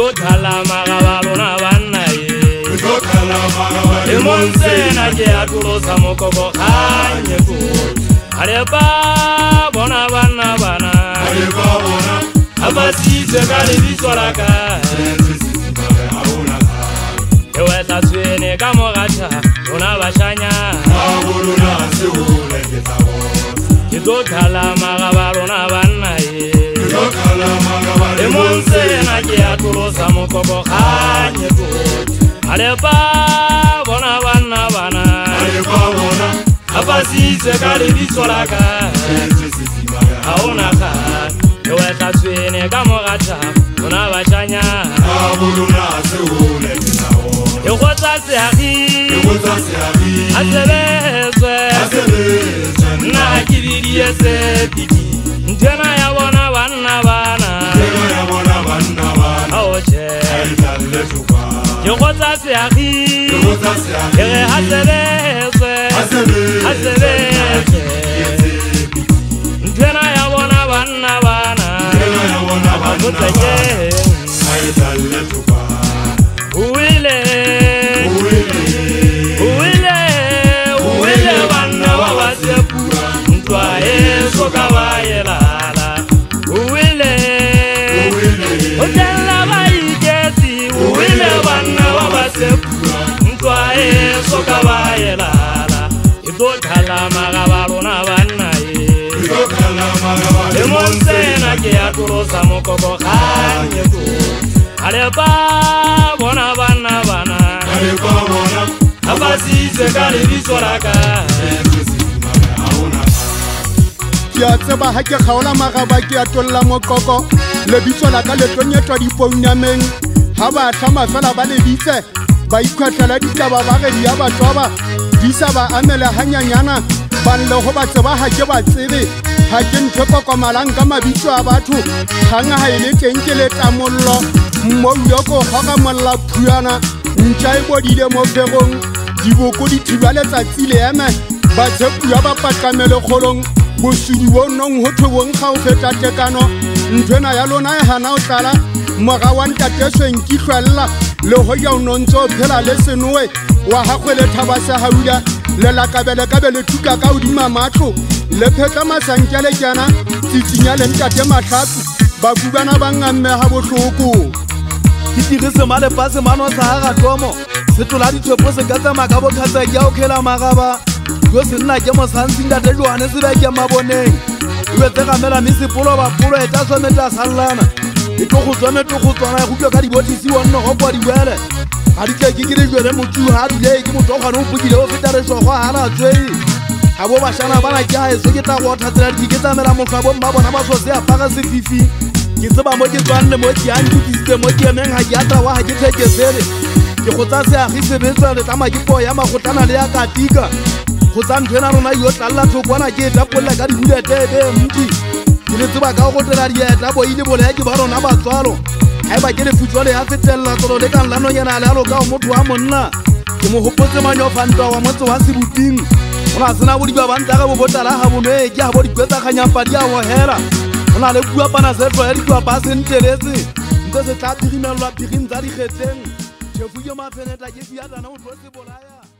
tlo thala magabalona banna le monsena ke a tolosa mokoko kganye kotsi arepa bona banna bana a basitse ka lebitso la ka e wetla tshwene ka mogata rona bashanya ke tlo thala magabalona banna le monsena ke a tolosa mokoko kganye kotsi arepa bona banna bana a basitse ka lebitso la ka ga ona ka e wetla tshwene ka mogata rona bashanya e gotsa seagi a sebetswe nna ke bidie sepiki ntena ya bona banna bana aoche ke gotsa seagi ke re a sebetswe ntena ya bona banna bana amotseke uwile banna wa basepura ntwa eso ka baelala uwile o tella baikesi uwile banna wa basepura ntwa eso ka baelala e tlo thala magabalona banna le monsena ke a tolosa mokoko kganye kotsi arepa bona banna bana a basitse ka lebitso la ka ke a tseba ha ke kgaola magaba ke a tolla mokoko lebitso la ka le tlonyetwa dipounameng ha ba tlhama fela ba lebitse ba ikhwetlela ditaba ba re di ya batswaba di sa ba amele hanyanyana banle go ba tseba ha ke ba tsebe ha ke ntho kokomalang ka mabitso a batho ganga ha ile teng ke le tamollo mmo yoko ga molla phuyana ntja e bodile mo ferong diboko di thibale tsatsi le eme ba tshepuya ba patlamele kgolong bosudi bo nong ho thobong ga o feta tekano ntwena ya lona e hana o tlala moga wa ntatesweng ke hlwella le ho ya unontso phela le senoe wa hagwele thaba se haula le la kabele kabele tuka ka udima matlo le pheta masankele kana tsitsinya le ntate matlhatsi ba kubana ba ngamme ha bohloko ke dirise male pase mano sa ga tomo se tola dithopo se ka tsama ka bokhatsa ke a okela magaba yo se nna ke mo santsi nda te jwane se ba ke maboneng o tse ga mela mi se polo ba polo e tsa tsone tsa sallana e to go tsone to go tsona go ka di botisi wonno go kwa di wele ga di ke ke re jwele motho ha di le ke motho ga no bukile o feta re so go ha ra tswei ha bo bashana bana ke ha e se ke ta go thatsela di ke tsamela mo ga bo mma bona ba so se apara se fifi ke tseba mo ke tswanne mo ke a ntutise mo ke emeng ha ke ata wa ha ke theke sele ke go tsa se a gi sebetsa le tama ke po ya magotana le ya katika go tsa nthena rona yo tlalla thokwana ke tapolla ka di bulete be mti ke le tseba ka go tela di eta bo ile bole ya ke ba rona ba tswalo ha ba ke le futswale ya fetella tsolo le ka nlano yana le alo ka motho wa monna ke mo hopotse manyo fantwa wa motse wa sebuting ona sena bo di ba banta ga bo botala ha bonwe ke ha bo di kwetsa khanyapa di a wo hela ona le bua pana se tlo ya di kwa ba se nteletse ntse se tla pirimelwa pirin tsa di kgeteng chefu yo mafeneta ke fiata na o tlo se bolaya